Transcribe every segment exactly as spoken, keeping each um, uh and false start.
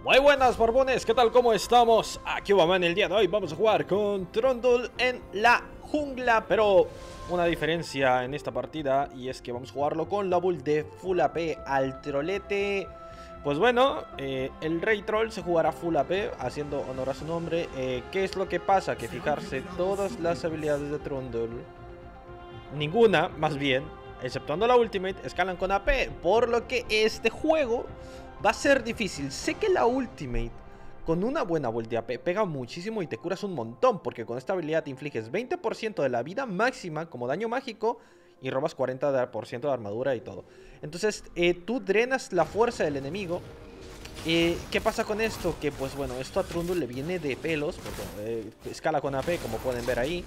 Muy buenas, borbones, ¿qué tal? ¿Cómo estamos? Aquí vamos en el día de hoy. Vamos a jugar con Trundle en la jungla, pero una diferencia en esta partida, y es que vamos a jugarlo con la build de Full A P al trolete. Pues bueno, eh, el Rey Troll se jugará Full A P, haciendo honor a su nombre. eh, ¿Qué es lo que pasa? Que fijarse, todas las habilidades de Trundle, ninguna, más bien, exceptuando la Ultimate, escalan con A P, por lo que este juego va a ser difícil. Sé que la Ultimate, con una buena build de A P, pega muchísimo y te curas un montón, porque con esta habilidad te infliges veinte por ciento de la vida máxima como daño mágico y robas cuarenta por ciento de armadura y todo. Entonces, eh, tú drenas la fuerza del enemigo. Eh, ¿Qué pasa con esto? Que pues bueno, esto a Trundle le viene de pelos, porque eh, escala con A P, como pueden ver ahí,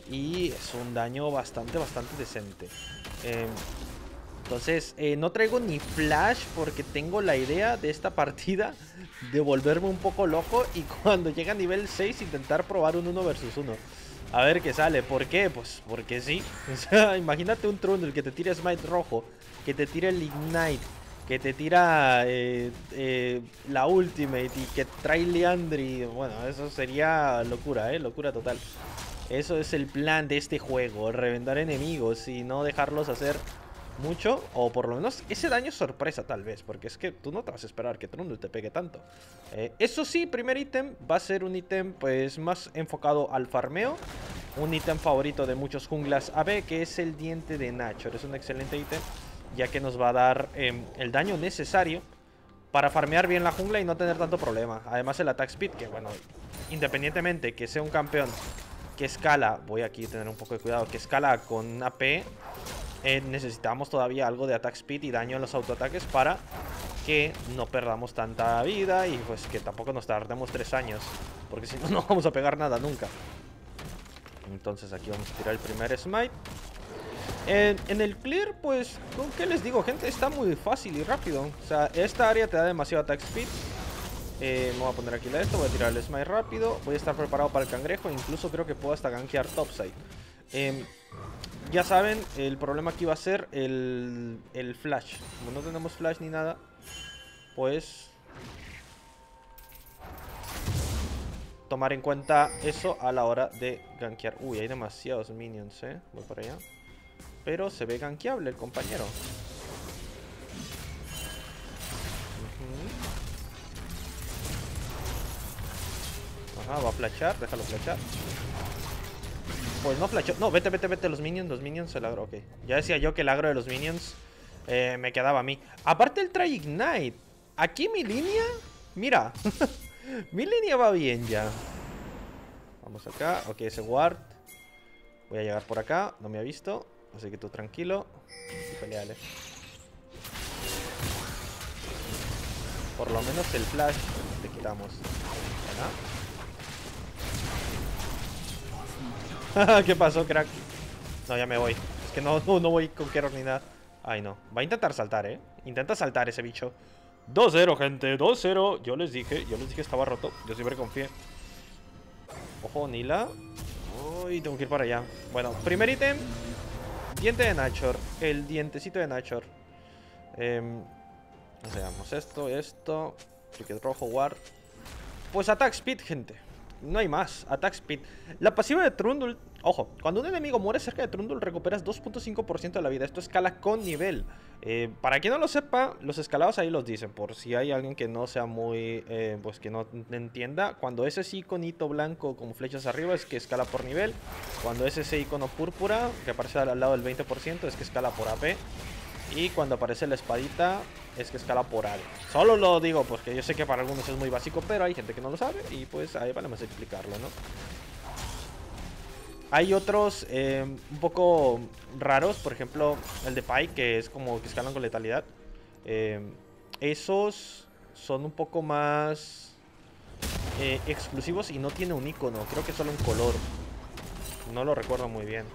y es un daño bastante, bastante decente. Eh, entonces, eh, no traigo ni flash porque tengo la idea de esta partida de volverme un poco loco y cuando llegue a nivel seis intentar probar un uno versus uno. A ver qué sale. ¿Por qué? Pues porque sí. O sea, imagínate un Trundle que te tire Smite rojo, que te tire el Ignite, que te tira eh, eh, la Ultimate y que trae Liandry. Bueno, eso sería locura, ¿eh? Locura total. Eso es el plan de este juego, reventar enemigos y no dejarlos hacer mucho, o por lo menos ese daño sorpresa tal vez, porque es que tú no te vas a esperar que Trundle te pegue tanto. eh, Eso sí, primer ítem va a ser un ítem pues más enfocado al farmeo, un ítem favorito de muchos junglas A B, que es el diente de Nashor. Es un excelente ítem, ya que nos va a dar eh, el daño necesario para farmear bien la jungla y no tener tanto problema. Además el attack speed, que bueno, independientemente que sea un campeón que escala, voy aquí a tener un poco de cuidado, que escala con A P, eh, necesitamos todavía algo de attack speed y daño en los autoataques para que no perdamos tanta vida y pues que tampoco nos tardemos tres años, porque si no, no vamos a pegar nada nunca. Entonces aquí vamos a tirar el primer smite. En, en el clear, pues, ¿qué les digo, gente? Está muy fácil y rápido. O sea, esta área te da demasiado attack speed. Eh, me voy a poner aquí la esto, voy a tirar el smite rápido. Voy a estar preparado para el cangrejo. Incluso creo que puedo hasta gankear topside. eh, Ya saben, el problema aquí va a ser el, el flash. Como no tenemos flash ni nada, pues tomar en cuenta eso a la hora de gankear. Uy, hay demasiados minions, eh. Voy para allá. Pero se ve gankeable el compañero. Uh-huh. Ajá, va a flashar, déjalo flashar. Pues no flashó. No, vete, vete, vete. Los minions, los minions, el agro, ok. Ya decía yo que el agro de los minions eh, me quedaba a mí. Aparte el try ignite. Aquí mi línea, mira. Mi línea va bien ya. Vamos acá, ok, ese ward. Voy a llegar por acá, no me ha visto. Así que tú tranquilo y peleale. Por lo menos el flash le quitamos. ¿Verdad? ¿Qué pasó, crack? No, ya me voy. Es que no, no, no voy con Keror ni nada. Ay, no. Va a intentar saltar, ¿eh? Intenta saltar ese bicho. dos cero, gente. dos cero. Yo les dije. Yo les dije que estaba roto. Yo siempre confié. Ojo, Nila. Uy, tengo que ir para allá. Bueno, primer ítem. Diente de Nashor. El dientecito de Nashor. Eh, Veamos esto, esto. Ticket rojo, ward. Pues attack speed, gente. No hay más, attack speed. La pasiva de Trundle, ojo, cuando un enemigo muere cerca de Trundle recuperas dos punto cinco por ciento de la vida. Esto escala con nivel. eh, Para quien no lo sepa, los escalados ahí los dicen. Por si hay alguien que no sea muy, eh, pues que no entienda. Cuando es ese iconito blanco con flechas arriba es que escala por nivel. Cuando es ese icono púrpura que aparece al lado del veinte por ciento es que escala por A P. Y cuando aparece la espadita es que escala por área. Solo lo digo porque yo sé que para algunos es muy básico, pero hay gente que no lo sabe y pues ahí vale más explicarlo, ¿no? Hay otros eh, un poco raros, por ejemplo el de Pai, que es como que escalan con letalidad. eh, Esos son un poco más eh, exclusivos y no tiene un icono, creo que solo un color. No lo recuerdo muy bien.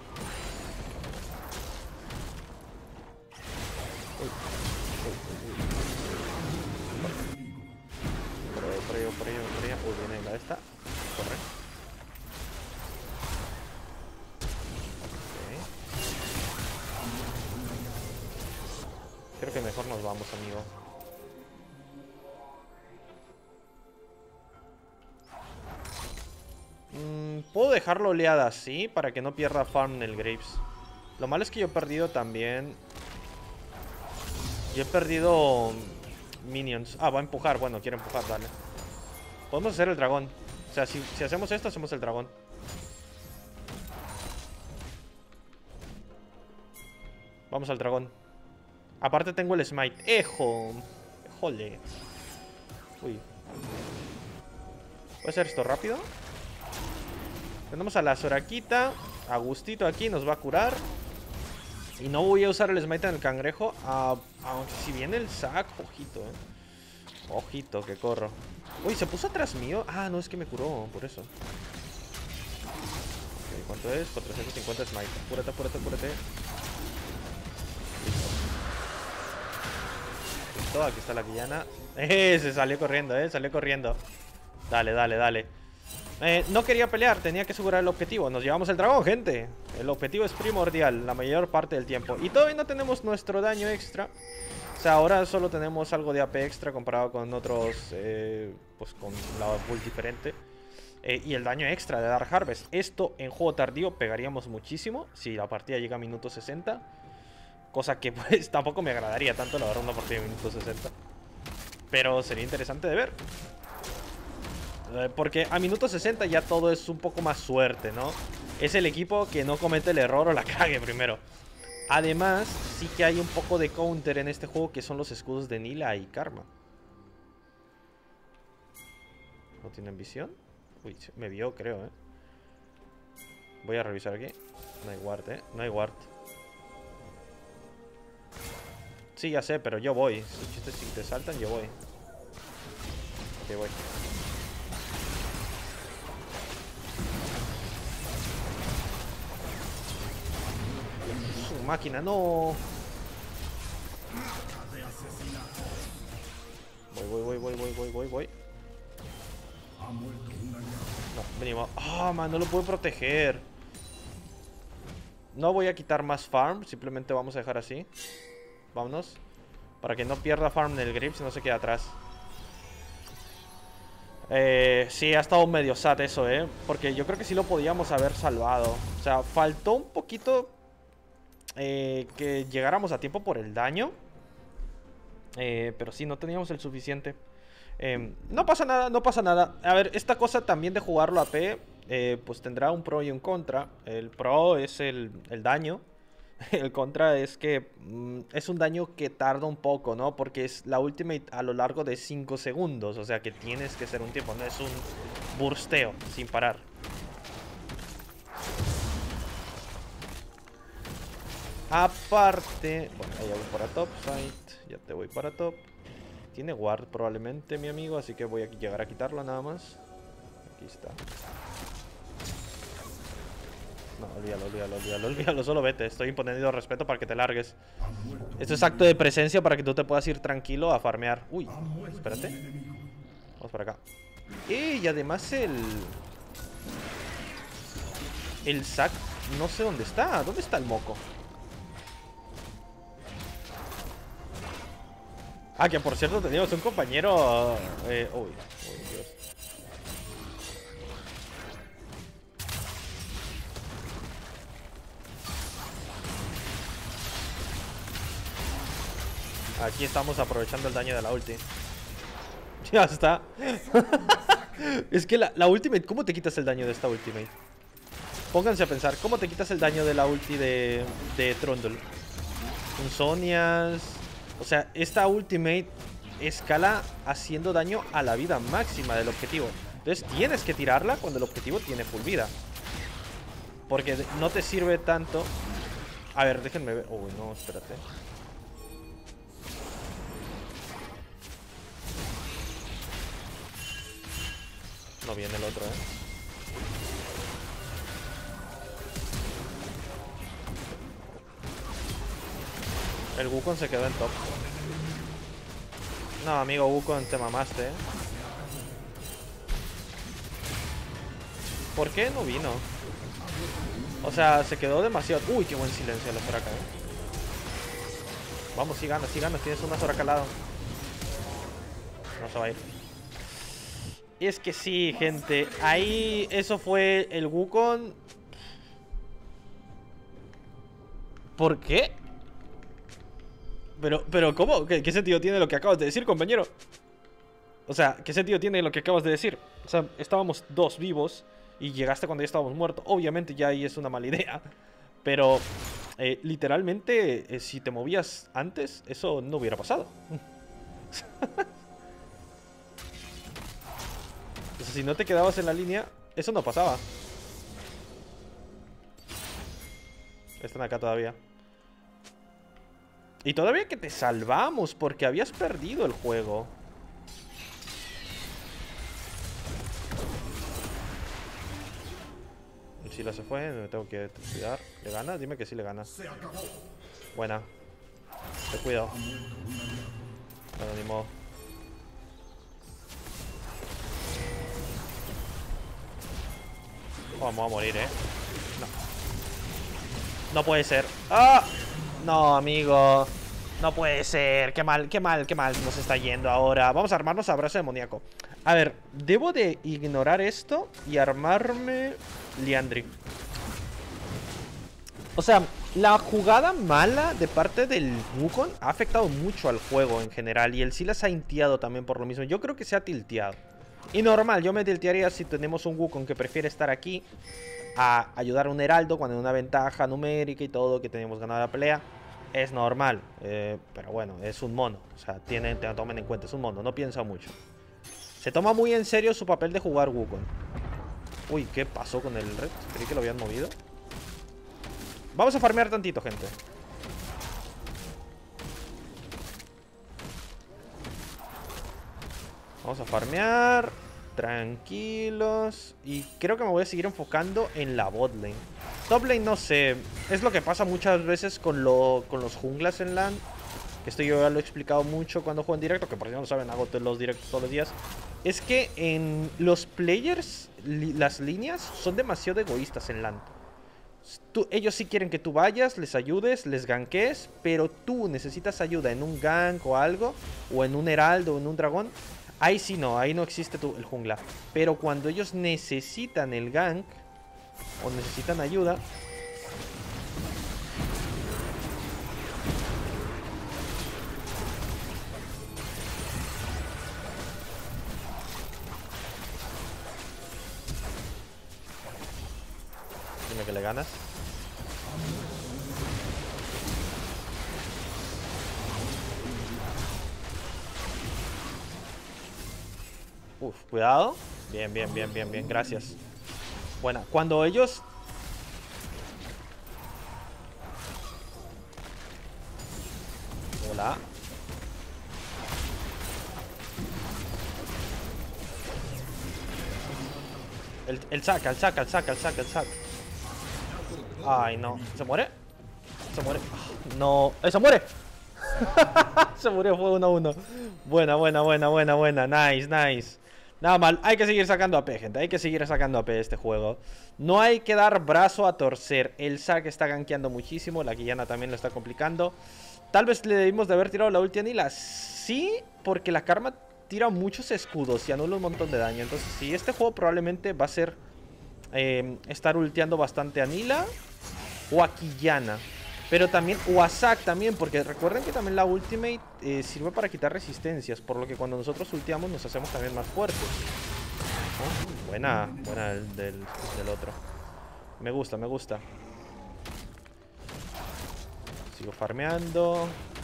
Uy, uy, uy, uy. Por ahí, por ahí, por ahí, por ahí. Uy, viene la esta. Corre. Okay. Creo que mejor nos vamos, amigo. puedo dejarlo oleada así para que no pierda farm en el Graves. Lo malo es que yo he perdido también... Yo he perdido minions. Ah, va a empujar. Bueno, quiere empujar, dale. Podemos hacer el dragón. O sea, si, si hacemos esto, hacemos el dragón. Vamos al dragón. Aparte tengo el smite. ¡Ejo! ¡Jole! Uy. ¿Puede ser esto rápido? Tenemos a la Soraquita. Agustito aquí nos va a curar. Y no voy a usar el smite en el cangrejo. Ah, aunque si viene el sac, ojito, eh. Ojito, que corro. Uy, ¿se puso atrás mío? Ah, no, es que me curó, por eso. Okay, ¿cuánto es? cuatrocientos cincuenta smite. Apúrate, apúrate, apúrate. Listo. Listo, aquí está la villana. Eh, se salió corriendo, eh, salió corriendo. Dale, dale, dale. Eh, no quería pelear, tenía que asegurar el objetivo. Nos llevamos el dragón, gente. El objetivo es primordial la mayor parte del tiempo. Y todavía no tenemos nuestro daño extra. O sea, ahora solo tenemos algo de A P extra comparado con otros, eh, pues con la build diferente. Eh, y el daño extra de Dark Harvest. Esto en juego tardío pegaríamos muchísimo si la partida llega a minuto sesenta. Cosa que pues tampoco me agradaría tanto, la verdad, una partida de minuto sesenta. Pero sería interesante de ver. Eh, porque a minuto sesenta ya todo es un poco más suerte, ¿no? Es el equipo que no comete el error o la cague primero. Además, sí que hay un poco de counter en este juego, que son los escudos de Nilah y Karma. ¿No tienen visión? Uy, me vio, creo, ¿eh? Voy a revisar aquí. No hay ward, ¿eh? No hay ward. Sí, ya sé, pero yo voy. Si si te saltan, yo voy. Ok, voy. Su máquina, no. Voy, voy, voy, voy, voy, voy, voy, voy. No, venimos. Ah, oh, man, no lo puedo proteger. No voy a quitar más farm, simplemente vamos a dejar así. Vámonos. Para que no pierda farm en el grip, si no se queda atrás. Eh, sí, ha estado medio sad eso, eh. Porque yo creo que sí lo podíamos haber salvado. O sea, faltó un poquito eh, que llegáramos a tiempo por el daño. Eh, pero sí, no teníamos el suficiente. Eh, no pasa nada, no pasa nada. A ver, esta cosa también de jugarlo a P, eh, pues tendrá un pro y un contra. El pro es el, el daño. El contra es que mm, es un daño que tarda un poco, ¿no? Porque es la ultimate a lo largo de cinco segundos. O sea que tienes que ser un tiempo, no es un bursteo sin parar. Aparte, bueno, ahí voy para top side. Ya te voy para top. Tiene ward probablemente mi amigo, así que voy a llegar a quitarlo nada más. Aquí está. No, olvídalo, olvídalo, olvídalo, olvídalo, solo vete. Estoy imponiendo respeto para que te largues. Esto es acto de presencia para que tú te puedas ir tranquilo a farmear. Uy, espérate. Vamos para acá. Y además el... El sac, no sé dónde está. ¿Dónde está el moco? Ah, que por cierto teníamos un compañero... Eh, uy, uy, Dios. Aquí estamos aprovechando el daño de la ulti. Ya está. Es que la, la ultimate... ¿Cómo te quitas el daño de esta ultimate? Pónganse a pensar. ¿Cómo te quitas el daño de la ulti de, de Trundle? Con Sonias... O sea, esta ultimate escala haciendo daño a la vida máxima del objetivo. Entonces tienes que tirarla cuando el objetivo tiene full vida. Porque no te sirve tanto... A ver, déjenme ver... Uy, no, espérate. No viene el otro, eh. El Wukong se quedó en top. No, amigo Wukong, te mamaste, eh. ¿Por qué no vino? O sea, se quedó demasiado... Uy, qué buen silencio la Soraka, eh. Vamos, sí ganas, sí ganas. Tienes una Soraka al lado. No se va a ir. Es que sí, gente. Ahí eso fue el Wukong. ¿Por qué? Pero, pero ¿cómo? ¿Qué, ¿Qué sentido tiene lo que acabas de decir, compañero? O sea, ¿qué sentido tiene lo que acabas de decir? O sea, estábamos dos vivos y llegaste cuando ya estábamos muertos. Obviamente ya ahí es una mala idea. Pero, eh, literalmente, eh, si te movías antes, eso no hubiera pasado. O sea, si no te quedabas en la línea, eso no pasaba. Están acá todavía. Y todavía que te salvamos porque habías perdido el juego. Si la se fue, me tengo que cuidar. ¿Le gana? Dime que sí le gana. Buena. Te cuido. Bueno, ni modo. Vamos a morir, eh. No. No puede ser. ¡Ah! No, amigo. No puede ser. Qué mal, qué mal, qué mal nos está yendo ahora. Vamos a armarnos abrazo demoníaco. A ver, debo de ignorar esto y armarme Liandry. O sea, la jugada mala de parte del Wukong ha afectado mucho al juego en general. Y el Silas ha intiado también por lo mismo. Yo creo que se ha tilteado. Y normal, yo me tiltearía si tenemos un Wukong que prefiere estar aquí a ayudar a un heraldo cuando hay una ventaja numérica y todo, que tenemos ganado la pelea. Es normal, eh, pero bueno, es un mono. O sea, tienen, te, tomen en cuenta, es un mono, no piensa mucho. Se toma muy en serio su papel de jugar Wukong. Uy, ¿qué pasó con el red? Creí que lo habían movido. Vamos a farmear tantito, gente. Vamos a farmear. Tranquilos. Y creo que me voy a seguir enfocando en la botlane. Top lane no sé. Es lo que pasa muchas veces con, lo, con los junglas en LAN. Que esto yo ya lo he explicado mucho cuando juego en directo. Que por si no lo saben, hago los directos todos los días. Es que en los players, li, las líneas son demasiado egoístas en LAN. Tú, ellos sí quieren que tú vayas, les ayudes, les ganques. Pero tú necesitas ayuda en un gank o algo. O en un heraldo o en un dragón. Ahí sí no, ahí no existe tu, el jungla. Pero cuando ellos necesitan el gank o necesitan ayuda, dime que le ganas. Uf, cuidado. Bien, bien, bien, bien, bien, gracias. Buena, cuando ellos... Hola. El, el saca, el saca, el saca, el saca, el saca. Ay, no. ¿Se muere? Se muere. No. ¡Eh, se muere! Se murió, fue uno a uno. Buena, buena, buena, buena, buena. Nice, nice. Nada mal, hay que seguir sacando A P, gente. Hay que seguir sacando A P de este juego. No hay que dar brazo a torcer. El Zac está gankeando muchísimo. La Quillana también lo está complicando. Tal vez le debimos de haber tirado la ulti a Nilah. Sí, porque la Karma tira muchos escudos y anula un montón de daño. Entonces sí, este juego probablemente va a ser eh, estar ulteando bastante a Nilah o a Quillana. Pero también, o a Zac también, porque recuerden que también la ultimate eh, sirve para quitar resistencias. Por lo que cuando nosotros ultiamos nos hacemos también más fuertes. Oh, buena, buena del, del, del otro. Me gusta, me gusta. Sigo farmeando.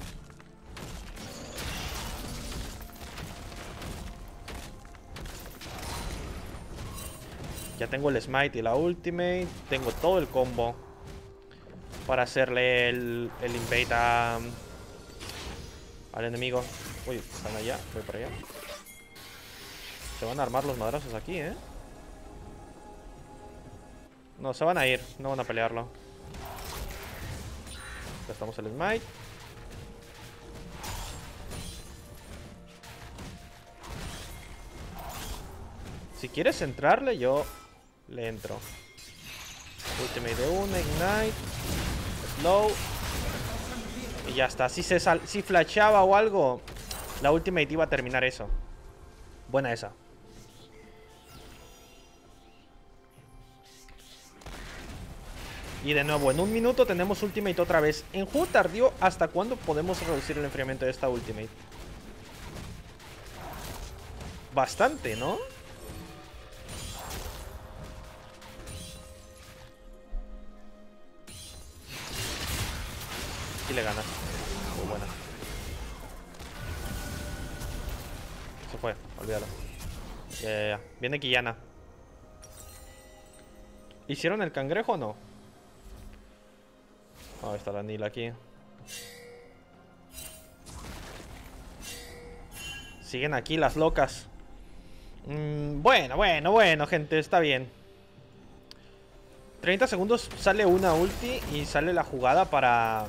Ya tengo el smite y la ultimate. Tengo todo el combo para hacerle el, el invade a, al enemigo. Uy, están allá, voy para allá. Se van a armar los madrazos aquí, ¿eh? No, se van a ir, no van a pelearlo. Gastamos el smite. Si quieres entrarle, yo le entro. Ultimate de una, ignite. Slow. Y ya está. Si se sal si flasheaba o algo, la ultimate iba a terminar eso. Buena esa. Y de nuevo, en un minuto tenemos ultimate otra vez. En juego tardío, ¿hasta cuándo podemos reducir el enfriamiento de esta ultimate? Bastante, ¿no? Y le gana. Muy buena. Se fue, olvídalo. Ya, ya, ya. Viene Quillana. ¿Hicieron el cangrejo o no? Ah, oh, está la Nila aquí. Siguen aquí las locas. Mm, bueno, bueno, bueno, gente, está bien. treinta segundos sale una ulti y sale la jugada para...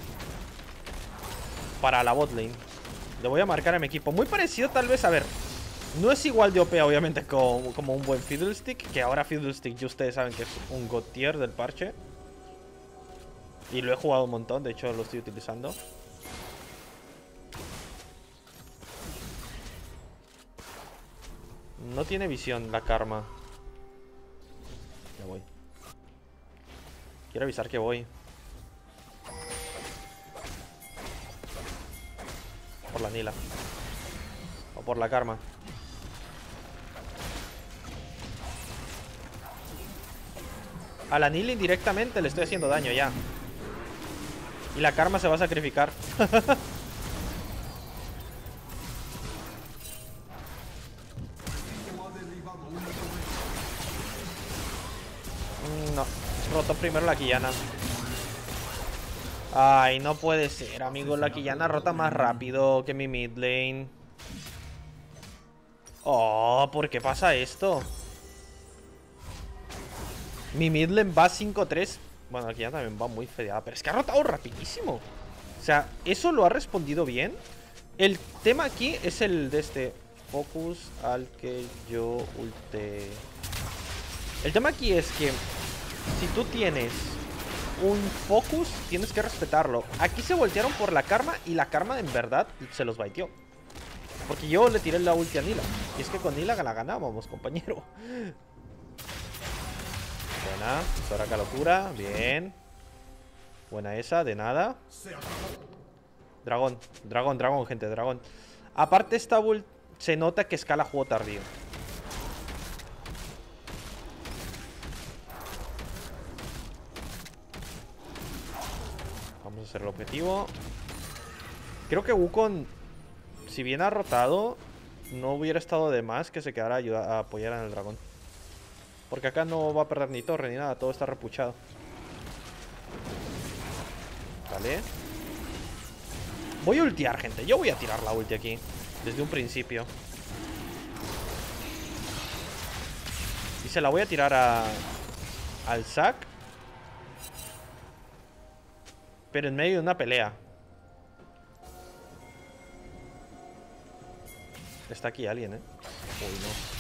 Para la botlane. Le voy a marcar a mi equipo. Muy parecido tal vez, a ver. No es igual de O P, obviamente, como, como un buen Fiddlestick. Que ahora Fiddlestick, ya ustedes saben que es un god tier del parche. Y lo he jugado un montón, de hecho lo estoy utilizando. No tiene visión la Karma. Ya voy. Quiero avisar que voy. Por la Nila. O por la Karma. A la Nila indirectamente le estoy haciendo daño ya. Y la Karma se va a sacrificar. No, roto primero la Quillana. Ay, no puede ser, amigo. La Quillana rota más rápido que mi mid lane. Oh, ¿por qué pasa esto? Mi mid lane va cinco tres. Bueno, aquí ya también va muy fedeada. Pero es que ha rotado rapidísimo. O sea, eso lo ha respondido bien. El tema aquí es el de este focus al que yo ulte. El tema aquí es que si tú tienes un focus, tienes que respetarlo. Aquí se voltearon por la Karma y la Karma en verdad se los baiteó. Porque yo le tiré la ulti a Nila. Y es que con Nila la ganábamos, compañero. Buena, Soraka locura, bien. Buena esa, de nada. Dragón, dragón, dragón, gente, dragón. Aparte esta build se nota que escala juego tardío. Vamos a hacer el objetivo. Creo que Wukong, si bien ha rotado, no hubiera estado de más que se quedara a, ayudar, a apoyar en el dragón. Porque acá no va a perder ni torre ni nada, todo está repuchado. Vale. Voy a ultear, gente. Yo voy a tirar la ulti aquí. Desde un principio. Y se la voy a tirar a... al Zac. Pero en medio de una pelea. Está aquí alguien, eh. Uy, no.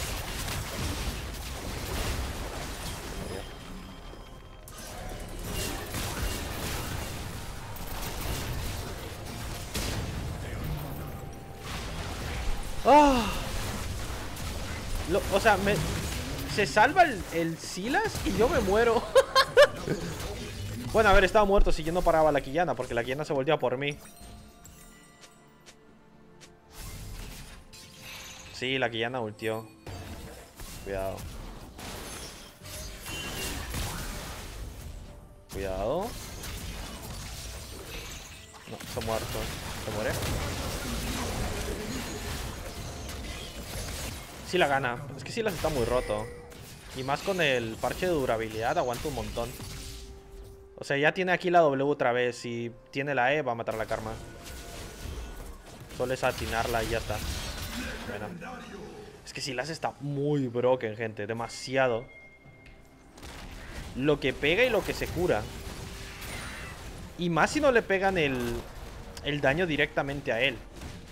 Oh. Lo, o sea, me, se salva el, el Silas y yo me muero. Bueno, a ver, estaba muerto si yo no paraba la Quillana, porque la Quillana se volteaba por mí. Sí, la Quillana ultió. Cuidado. Cuidado. No, está muerto. ¿Se muere? Sí la gana. Es que sí las está muy roto. Y más con el parche de durabilidad aguanta un montón. O sea, ya tiene aquí la W otra vez. Si tiene la E va a matar a la Karma. Solo es atinarla y ya está. Bueno. Es que Silas está muy broken, gente. Demasiado. Lo que pega y lo que se cura. Y más si no le pegan el, el daño directamente a él.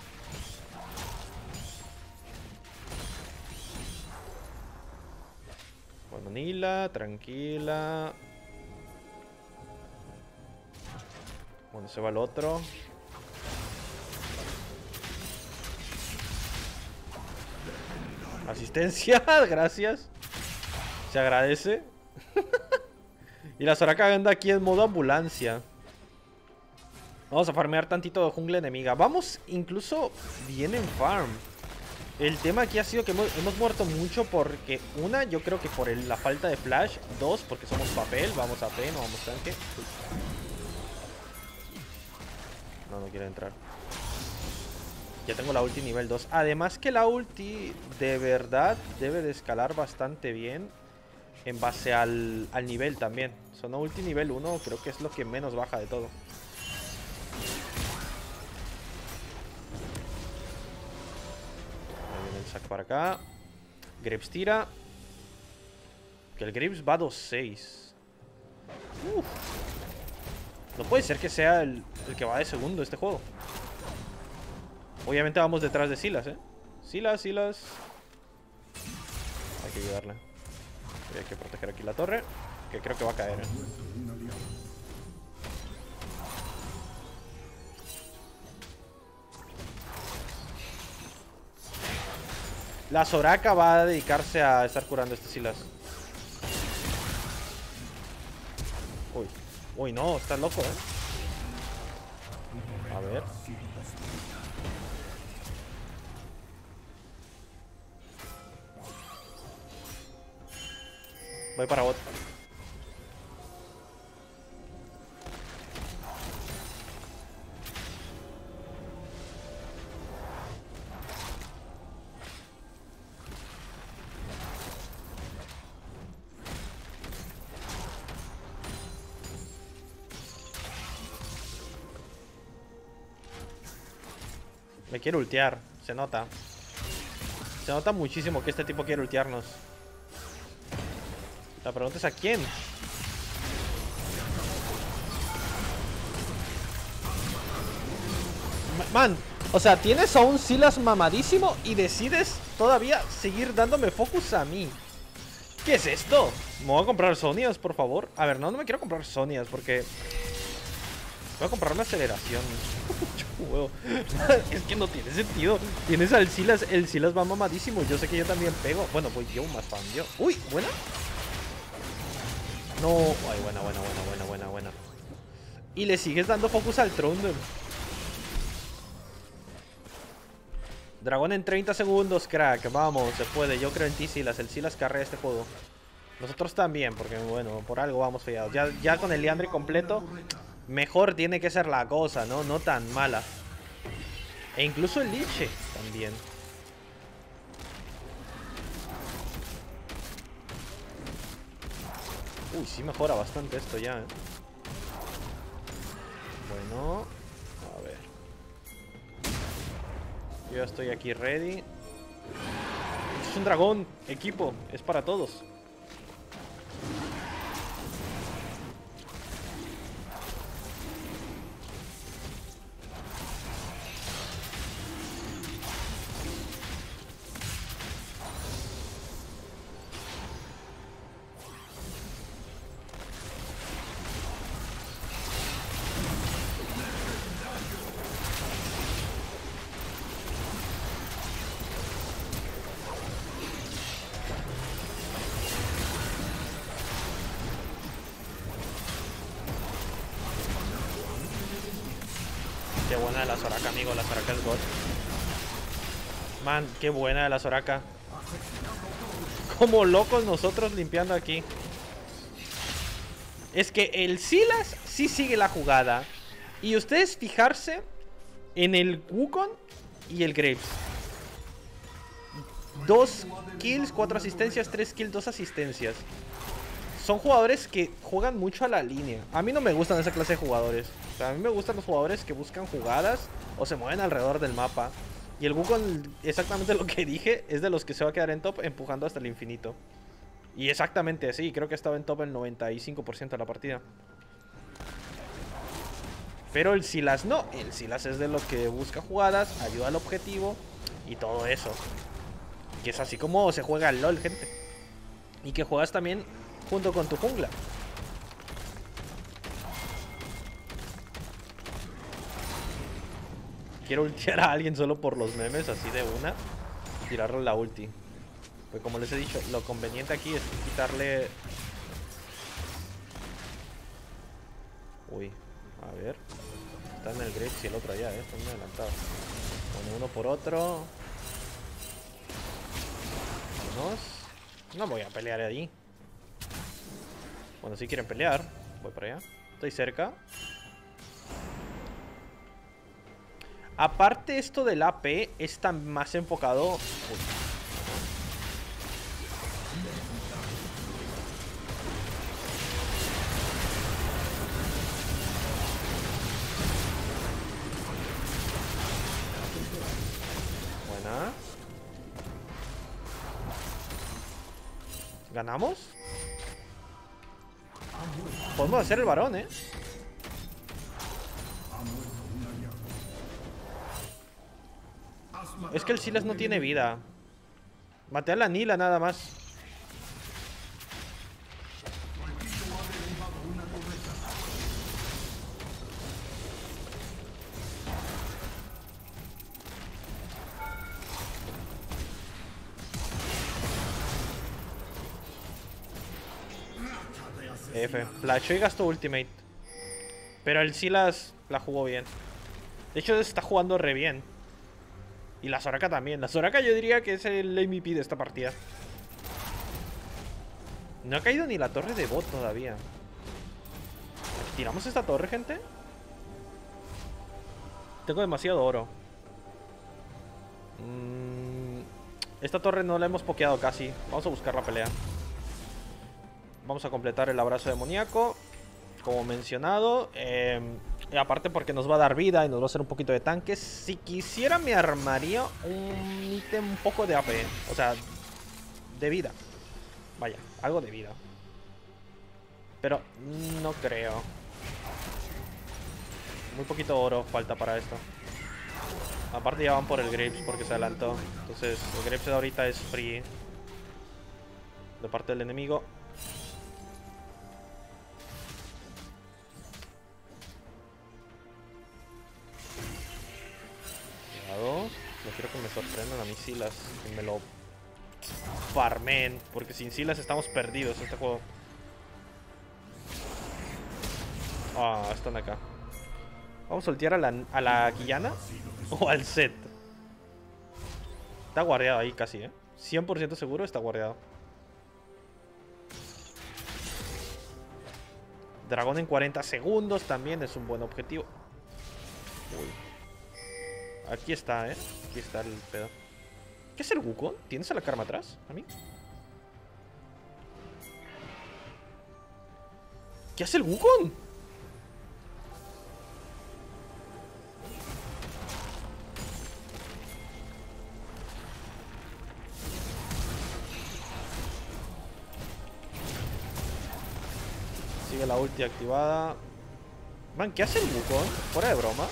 Bueno, Nila, tranquila. Bueno, se va el otro. Asistencia, gracias. Se agradece. Y la Soraka anda aquí en modo ambulancia. Vamos a farmear tantito de jungla enemiga. Vamos incluso bien en farm. El tema aquí ha sido que hemos, hemos muerto mucho porque, una, yo creo que por el, la falta de flash. Dos, porque somos papel. Vamos a P, no vamos tanque. No, no quiere entrar. Ya tengo la ulti nivel dos. Además que la ulti de verdad debe de escalar bastante bien en base al, al nivel también. Son ulti nivel uno, creo que es lo que menos baja de todo. Ahí viene el sac para acá. Grips tira. Que el Grips va dos seis. Uf. No puede ser que sea el, el que va de segundo este juego. Obviamente vamos detrás de Silas, ¿eh? Silas, Silas. Hay que ayudarle. Hay que proteger aquí la torre, que creo que va a caer, ¿eh? La Soraka va a dedicarse a estar curando a este Silas. Uy, uy, no, estás loco, ¿eh? A ver. Voy para bot. Me quiere ultear, se nota. Se nota muchísimo que este tipo quiere ultearnos. La pregunta es a quién. Man, o sea, tienes a un Silas mamadísimo y decides todavía seguir dándome focus a mí. ¿Qué es esto? Me voy a comprar Sonias, por favor. A ver, no, no me quiero comprar Sonias porque voy a comprar una aceleración. Es que no tiene sentido. Tienes al Silas, el Silas va mamadísimo. Yo sé que yo también pego. Bueno, voy yo más fan yo. Uy, buena. No, ay, buena, buena, buena, buena, buena, buena. Y le sigues dando focus al Trundle. Dragón en treinta segundos, crack. Vamos, se puede. Yo creo en ti, Silas. El Silas carrea este juego. Nosotros también, porque bueno, por algo vamos fallados. Ya, ya con el Liandry completo, mejor tiene que ser la cosa, ¿no? No tan mala. E incluso el Liche también. Uy, sí mejora bastante esto ya, ¿eh? Bueno, a ver. Yo ya estoy aquí ready. Es un dragón, equipo, es para todos. Qué buena de la Soraka, amigo. La Soraka es God. Man, qué buena de la Soraka. Como locos nosotros limpiando aquí. Es que el Silas sí sigue la jugada. Y ustedes fijarse en el Wukong y el Graves. Dos kills, cuatro asistencias, tres kills, dos asistencias. Son jugadores que juegan mucho a la línea. A mí no me gustan esa clase de jugadores. O sea, a mí me gustan los jugadores que buscan jugadas o se mueven alrededor del mapa. Y el Wukong, exactamente lo que dije, es de los que se va a quedar en top empujando hasta el infinito. Y exactamente así, creo que estaba en top el noventa y cinco por ciento de la partida. Pero el Silas no, el Silas es de los que busca jugadas, ayuda al objetivo y todo eso. Que es así como se juega el LoL, gente. Y que juegas también junto con tu jungla. Quiero ultear a alguien solo por los memes, así de una. Y tirarle la ulti. Pues como les he dicho, lo conveniente aquí es quitarle Uy, a ver. Está en el Graves y el otro allá, ¿eh? Están muy adelantados. Bueno, uno por otro. Vámonos. No voy a pelear ahí. Bueno, si quieren pelear, voy para allá. Estoy cerca. Aparte, esto del A P está más enfocado. Uy. Buena. ¿Ganamos? Podemos hacer el varón, ¿eh? Es que el Silas no tiene vida. Maté a la Nila nada más. F. Flashó y gastó ultimate. Pero el Silas la jugó bien. De hecho, está jugando re bien. Y la Soraka también. La Soraka yo diría que es el M V P de esta partida. No ha caído ni la torre de bot todavía. ¿Tiramos esta torre, gente? Tengo demasiado oro. Mm, esta torre no la hemos pokeado casi. Vamos a buscar la pelea. Vamos a completar el abrazo demoníaco, como mencionado. Eh, y aparte porque nos va a dar vida y nos va a hacer un poquito de tanque. Si quisiera me armaría un ítem un poco de A P. O sea, de vida. Vaya, algo de vida. Pero no creo. Muy poquito oro falta para esto. Aparte ya van por el Graves porque se adelantó. Entonces el Graves de ahorita es free de parte del enemigo. No quiero que me sorprendan a mis Silas, que me lo farmen, porque sin Silas estamos perdidos en este juego. Ah, están acá. Vamos a ultiar a la, a la Quillana o al Zed. Está guardiado ahí casi, ¿eh? cien por ciento seguro está guardiado. Dragón en cuarenta segundos también es un buen objetivo. Uy. Aquí está, ¿eh? Aquí está el pedo. ¿Qué es el Wukong? ¿Tienes a la Karma atrás? ¿A mí? ¿Qué hace el Wukong? Sigue la ulti activada. Man, ¿qué hace el Wukong? Fuera de broma.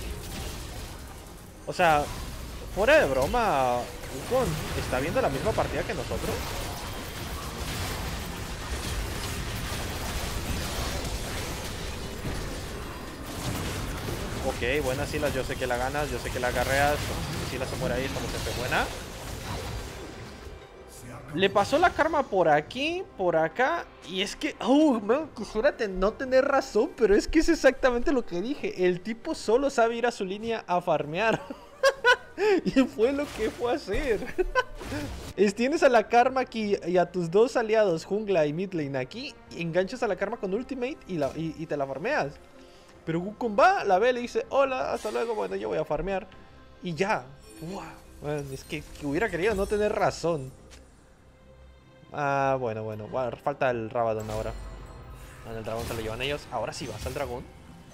O sea, fuera de broma, Wukong está viendo la misma partida que nosotros. Ok, buena Silas, yo sé que la ganas, yo sé que la agarreas. Si Silas se muere ahí, estamos en buena. Le pasó la Karma por aquí, por acá. Y es que, oh, man, quisiera te no tener razón, pero es que es exactamente lo que dije. El tipo solo sabe ir a su línea a farmear. Y fue lo que fue a hacer. Es, tienes a la Karma aquí y a tus dos aliados, jungla y mid lane aquí. Y enganchas a la Karma con ultimate y, la, y, y te la farmeas. Pero Wukong va, la ve y le dice, hola, hasta luego, bueno, yo voy a farmear. Y ya. Wow. Man, es que, que hubiera querido no tener razón. Ah, bueno, bueno, bueno, falta el Rabadon ahora. Ah, el dragón se lo llevan ellos. Ahora sí vas al dragón.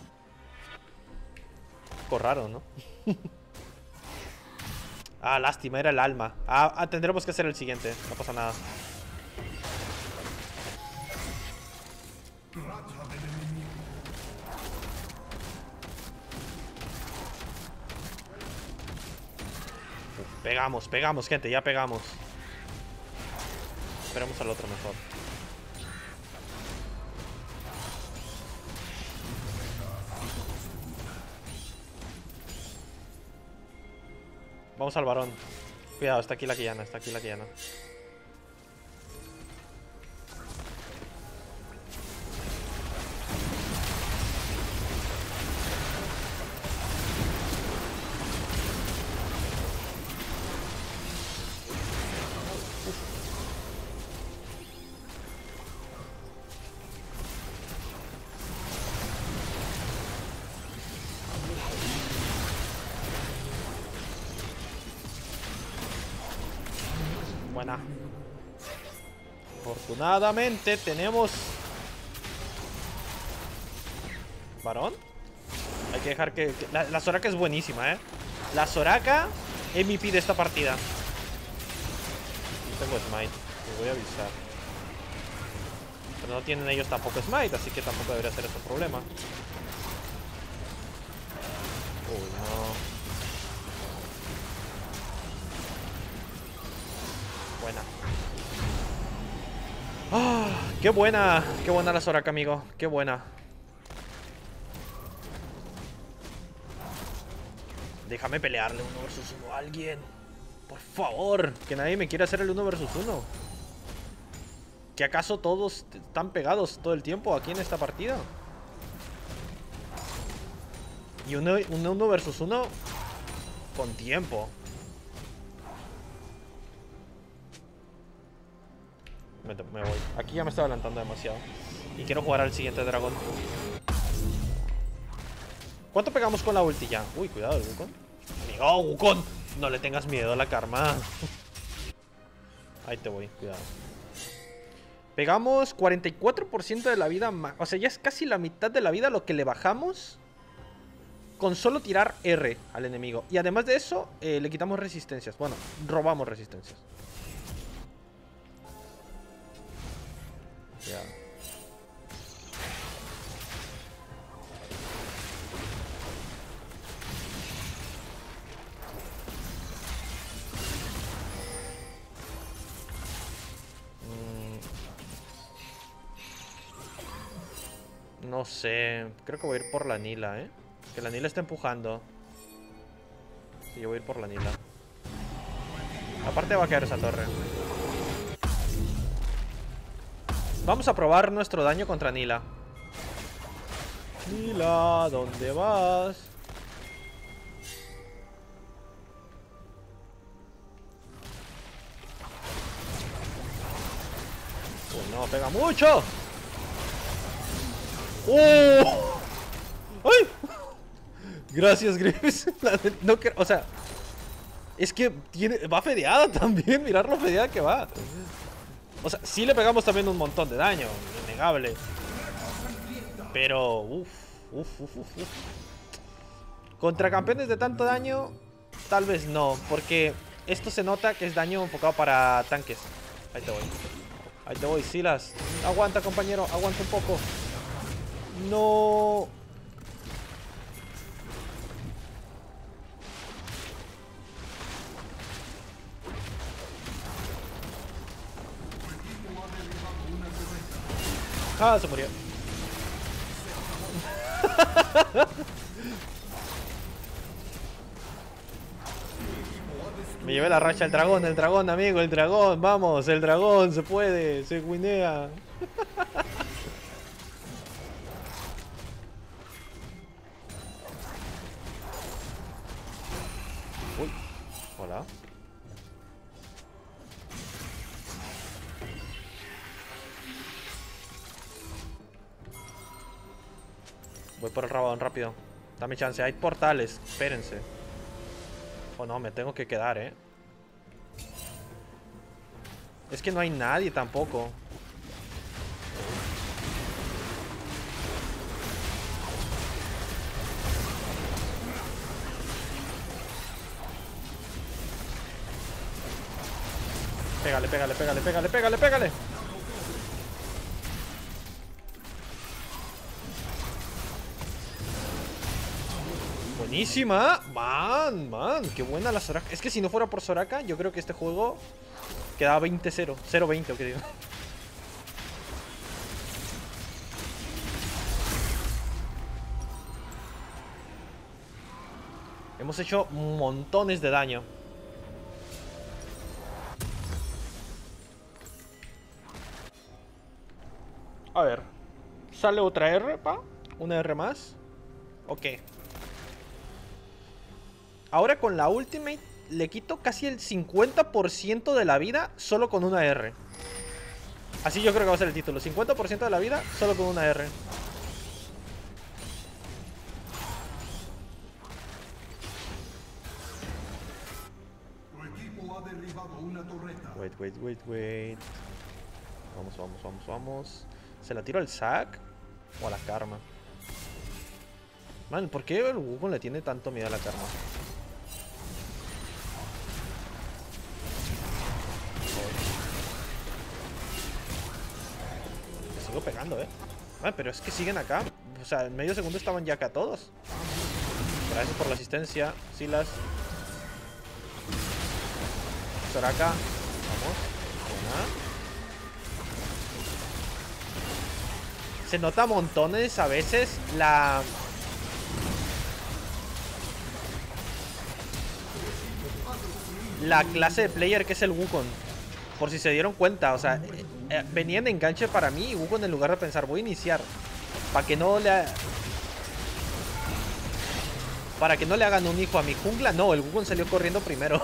Un poco raro, ¿no? Ah, lástima, era el alma. Ah, ah, tendremos que hacer el siguiente. No pasa nada. Uf, pegamos, pegamos, gente, ya pegamos. Esperemos al otro mejor. Vamos al varón. Cuidado, está aquí la Quillana, está aquí la Quillana. Buena. Afortunadamente tenemos... ¿Varón? Hay que dejar que... que... La, la Soraka es buenísima, ¿eh? La Soraka M V P de esta partida. Tengo Smite. Te voy a avisar. Pero no tienen ellos tampoco Smite, así que tampoco debería ser eso un problema. Uy, no. Buena. ¡Ah! ¡Qué buena! ¡Qué buena la Soraka, amigo! ¡Qué buena! Déjame pelearle uno versus uno a alguien. Por favor, que nadie me quiera hacer el uno versus uno. ¿Que acaso todos están pegados todo el tiempo aquí en esta partida? Y un uno versus uno con tiempo. Me, me voy. Aquí ya me estoy adelantando demasiado. Y quiero jugar al siguiente dragón. ¿Cuánto pegamos con la ulti ya? Uy, cuidado el Wukong. Amigo, Wukong, no le tengas miedo a la karma. Ahí te voy, cuidado. Pegamos cuarenta y cuatro por ciento de la vida. O sea, ya es casi la mitad de la vida lo que le bajamos con solo tirar R al enemigo. Y además de eso, eh, le quitamos resistencias. Bueno, robamos resistencias. Ya. Mm. No sé. Creo que voy a ir por la Nila, ¿eh? Que la Nila está empujando. Y yo voy a ir por la Nila. Aparte va a caer esa torre. Vamos a probar nuestro daño contra Nila. Nila, ¿dónde vas? Uy, no, pega mucho. ¡Oh! ¡Ay! Gracias, Griffiths. No, o sea, es que tiene, va fedeada también. Mirar lo fedeada que va. O sea, sí le pegamos también un montón de daño, innegable. Pero, uff, uff, uff, uff. Contra campeones de tanto daño, tal vez no. Porque esto se nota que es daño enfocado para tanques. Ahí te voy. Ahí te voy, Silas. Aguanta, compañero, aguanta un poco. No. Ah, se murió. Me llevé la racha el dragón, el dragón, amigo, el dragón, vamos, el dragón, se puede, se winea. Uy, hola. Voy por el rabón rápido. Dame chance, hay portales, espérense. Oh no, me tengo que quedar, eh. Es que no hay nadie tampoco. Pégale, pégale, pégale, pégale, pégale, pégale. Buenísima. Man, man, qué buena la Soraka. Es que si no fuera por Soraka, yo creo que este juego quedaba veinte cero, cero veinte, o qué digo. Hemos hecho montones de daño. A ver. Sale otra R, pa. Una R más. Ok. Ahora con la ultimate le quito casi el cincuenta por ciento de la vida solo con una R. Así yo creo que va a ser el título. cincuenta por ciento de la vida solo con una R. Tu equipo ha derribado una torre. Wait, wait, wait, wait. Vamos, vamos, vamos, vamos. ¿Se la tiro al Zac o a la Karma? Man, ¿por qué el Wukong le tiene tanto miedo a la Karma? Le sigo pegando, eh. Man, pero es que siguen acá. O sea, en medio segundo estaban ya acá todos. Gracias por la asistencia, Silas. Soraka. Vamos. Buena. Se nota montones a veces la... La clase de player que es el Wukong. Por si se dieron cuenta, o sea, eh, eh, venía en enganche para mí y Wukong en lugar de pensar, voy a iniciar. Para que no le... Para que no le hagan un hijo a mi jungla, no, el Wukong salió corriendo primero.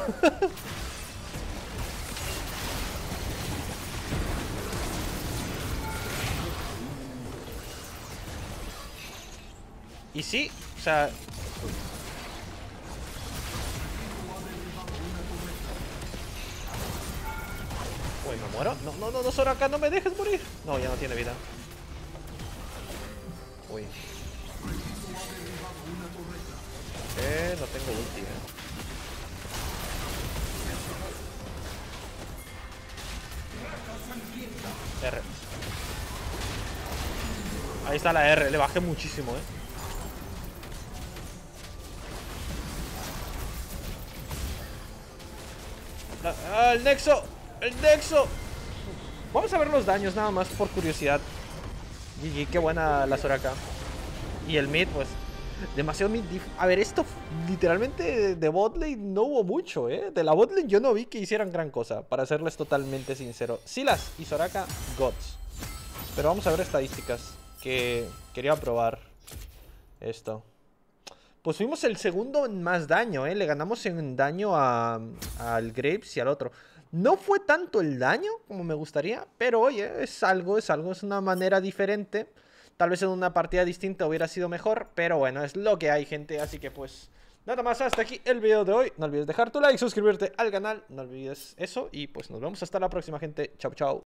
Y sí, o sea... Uy, ¿me muero? No, no, no, no, Soraka, no me dejes morir. No, ya no tiene vida. Uy. Eh, no tengo ulti, eh. R. Ahí está la R, le bajé muchísimo, eh. Ah, el Nexo, el Nexo. Vamos a ver los daños nada más por curiosidad. G G, qué buena la Soraka. Y el mid, pues, demasiado mid. A ver, esto literalmente de botlane no hubo mucho, eh. De la botlane yo no vi que hicieran gran cosa, para serles totalmente sincero. Silas y Soraka, gods. Pero vamos a ver estadísticas, que quería probar esto. Pues fuimos el segundo en más daño, ¿eh? Le ganamos en daño a, al Graves y al otro. No fue tanto el daño como me gustaría, pero oye, es algo, es algo, es una manera diferente. Tal vez en una partida distinta hubiera sido mejor, pero bueno, es lo que hay, gente. Así que pues, nada más, hasta aquí el video de hoy. No olvides dejar tu like, suscribirte al canal, no olvides eso. Y pues nos vemos hasta la próxima, gente. Chao, chao.